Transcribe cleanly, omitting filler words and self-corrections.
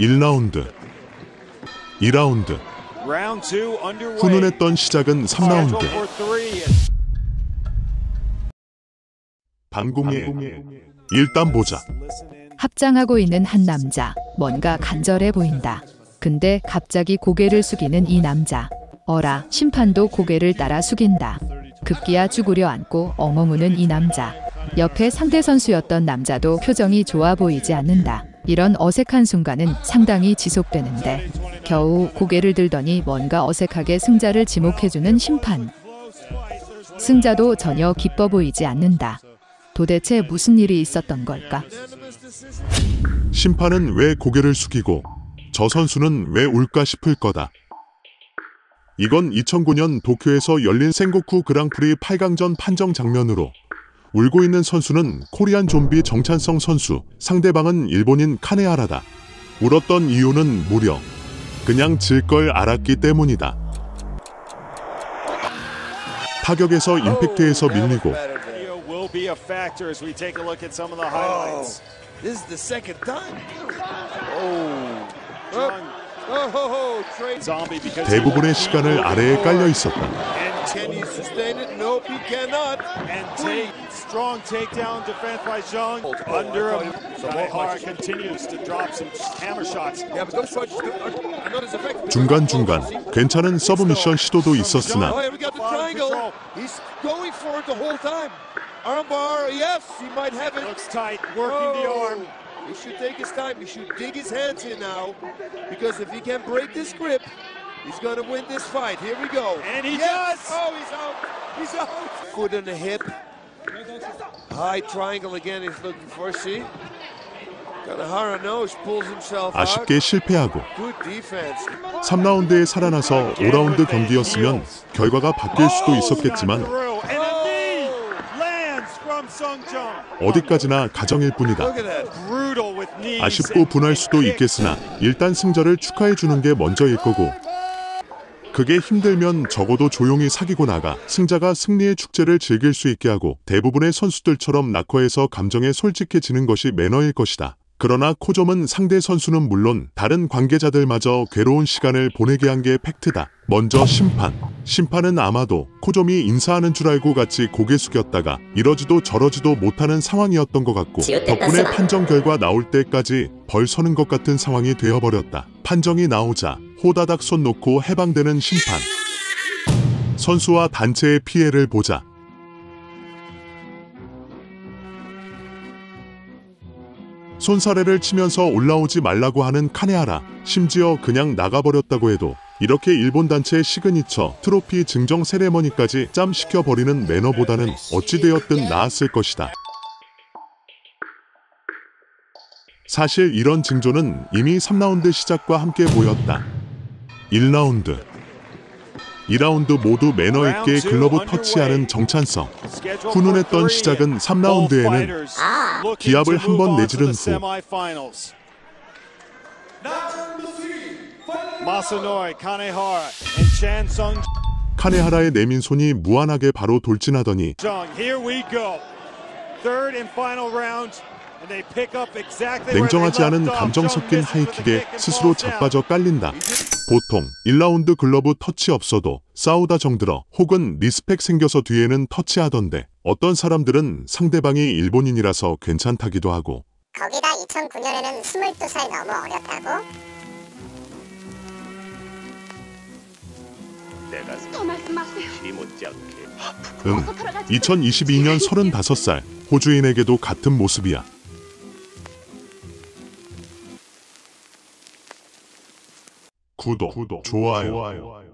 1라운드, 2라운드. 훈훈했던 시작은 3라운드. 방공의 일단 보자. 합장하고 있는 한 남자. 뭔가 간절해 보인다. 근데 갑자기 고개를 숙이는 이 남자. 어라, 심판도 고개를 따라 숙인다. 급기야 쭈그려 앉고 엉엉우는 이 남자. 옆에 상대 선수였던 남자도 표정이 좋아 보이지 않는다. 이런 어색한 순간은 상당히 지속되는데 겨우 고개를 들더니 뭔가 어색하게 승자를 지목해주는 심판. 승자도 전혀 기뻐 보이지 않는다. 도대체 무슨 일이 있었던 걸까? 심판은 왜 고개를 숙이고 저 선수는 왜 울까 싶을 거다. 이건 2009년 도쿄에서 열린 생고쿠 그랑프리 8강전 판정 장면으로 울고 있는 선수는 코리안 좀비 정찬성 선수, 상대방은 일본인 카네하라다. 울었던 이유는 무려 그냥 질 걸 알았기 때문이다. 타격에서 임팩트에서 밀리고 대부분의 시간을 아래에 깔려 있었다. 중간중간 괜찮은 서브미션 시도도 있었으나 He should take his time. He should dig his hands in now, because if he can break this grip, he's going to win this fight. Here we go. And he does. Oh, he's out. He's out. Foot in the hip. High triangle again. He's looking for. See. Kanehara knows. Pulls himself out. 아쉽게 실패하고 Good defense. 3라운드에 살아나서 5라운드 경기였으면 결과가 바뀔 수도 있었겠지만 어디까지나 가정일 뿐이다. 아쉽고 분할 수도 있겠으나 일단 승자를 축하해주는 게 먼저일 거고, 그게 힘들면 적어도 조용히 사귀고 나가 승자가 승리의 축제를 즐길 수 있게 하고 대부분의 선수들처럼 낙커에서 감정에 솔직해지는 것이 매너일 것이다. 그러나 코점은 상대 선수는 물론 다른 관계자들마저 괴로운 시간을 보내게 한 게 팩트다. 먼저 심판은 아마도 코점이 인사하는 줄 알고 같이 고개 숙였다가 이러지도 저러지도 못하는 상황이었던 것 같고, 덕분에 판정 결과 나올 때까지 벌 서는 것 같은 상황이 되어버렸다. 판정이 나오자 호다닥 손 놓고 해방되는 심판. 선수와 단체의 피해를 보자. 손사래를 치면서 올라오지 말라고 하는 카네하라. 심지어 그냥 나가버렸다고 해도 이렇게 일본 단체의 시그니처 트로피 증정 세레머니까지 짬시켜버리는 매너보다는 어찌되었든 나았을 것이다. 사실 이런 징조는 이미 3라운드 시작과 함께 보였다. 1라운드, 2라운드 모두 매너 있게 글러브 터치하는 정찬성. 훈훈했던 시작은 3라운드에는 기합을 한 번 내지른 후 카네하라의 내민 손이 무한하게 바로 돌진하더니 냉정하지 않은 감정 섞인 하이킥에 스스로 자빠져 깔린다. 보통 1라운드 글러브 터치 없어도 싸우다 정들어 혹은 리스펙 생겨서 뒤에는 터치하던데, 어떤 사람들은 상대방이 일본인이라서 괜찮다기도 하고, 거기다 2009년에는 22살 너무 어렸다고? 내가 못지 않게 2022년 35살 호주인에게도 같은 모습이야. 구독, 좋아요.